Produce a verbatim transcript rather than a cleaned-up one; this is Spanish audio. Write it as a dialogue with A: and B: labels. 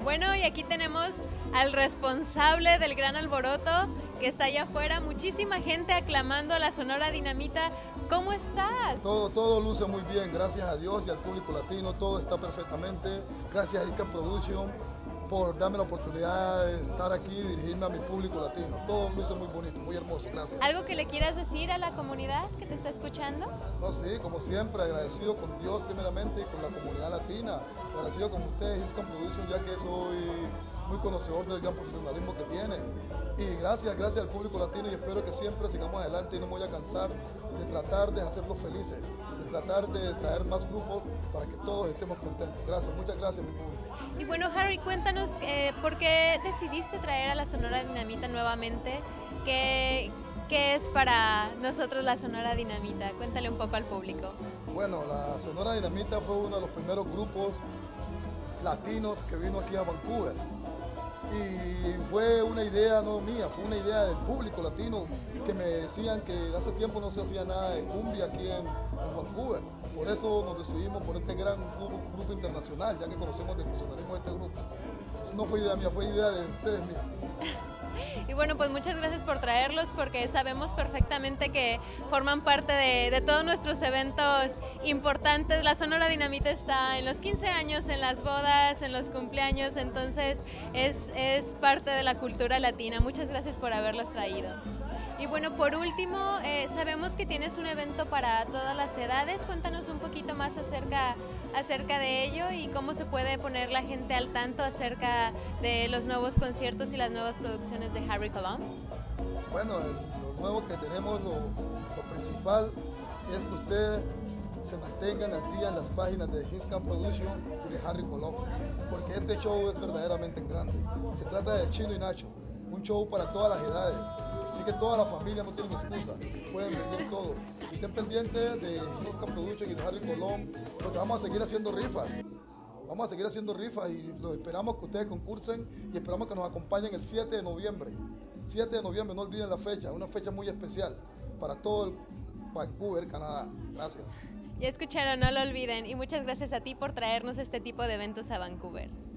A: Bueno, y aquí tenemos al responsable del gran alboroto que está allá afuera, muchísima gente aclamando a la Sonora Dinamita. ¿Cómo estás?
B: Todo, todo luce muy bien, gracias a Dios y al público latino, todo está perfectamente. Gracias a Ica Production por darme la oportunidad de estar aquí y dirigirme a mi público latino. Todo luce muy bonito, muy hermoso, gracias.
A: ¿Algo que le quieras decir a la comunidad que te está escuchando?
B: No, sí, como siempre, agradecido con Dios primeramente y con la comunidad latina. Agradecido con ustedes, Ica Production, ya que soy muy conocedor del gran profesionalismo que tiene. Y gracias, gracias al público latino y espero que siempre sigamos adelante y no me voy a cansar de tratar de hacerlos felices, de tratar de traer más grupos para que todos estemos contentos. Gracias, muchas gracias mi público.
A: Y bueno, Harry, cuéntanos eh, por qué decidiste traer a la Sonora Dinamita nuevamente. ¿Qué, qué es para nosotros la Sonora Dinamita? Cuéntale un poco al público.
B: Bueno, la Sonora Dinamita fue uno de los primeros grupos latinos que vino aquí a Vancouver. Y fue una idea no mía, fue una idea del público latino que me decían que hace tiempo no se hacía nada de cumbia aquí en, en Vancouver. Por eso nos decidimos por este gran grupo, grupo internacional, ya que conocemos del profesionalismo de este grupo. Eso no fue idea mía, fue idea de ustedes mismos.
A: Y bueno, pues muchas gracias por traerlos porque sabemos perfectamente que forman parte de, de todos nuestros eventos importantes. La Sonora Dinamita está en los quince años, en las bodas, en los cumpleaños, entonces es, es parte de la cultura latina. Muchas gracias por haberlos traído. Y bueno, por último, eh, sabemos que tienes un evento para todas las edades. Cuéntanos un poquito más acerca, acerca de ello y cómo se puede poner la gente al tanto acerca de los nuevos conciertos y las nuevas producciones de Harry Colón.
B: Bueno, lo nuevo que tenemos, lo, lo principal es que ustedes se mantengan al día en las páginas de Ica Production y de Harry Colón, porque este show es verdaderamente grande. Se trata de Chino y Nacho, un show para todas las edades. Así que toda la familia no tiene excusa, pueden venir todos. Y estén pendientes de Ica Production y de Harry Colón, porque vamos a seguir haciendo rifas. Vamos a seguir haciendo rifas y los esperamos que ustedes concursen y esperamos que nos acompañen el siete de noviembre. siete de noviembre, no olviden la fecha, una fecha muy especial para todo el Vancouver, Canadá. Gracias.
A: Ya escucharon, no lo olviden. Y muchas gracias a ti por traernos este tipo de eventos a Vancouver.